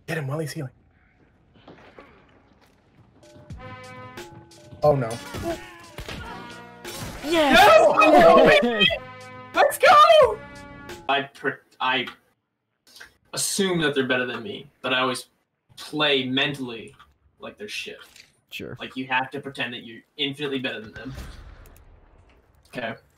Get him while he's healing. Oh no. Yes! No! Let's go! I assume that they're better than me, but I always play mentally like they're shit. Sure. Like you have to pretend that you're infinitely better than them. Okay.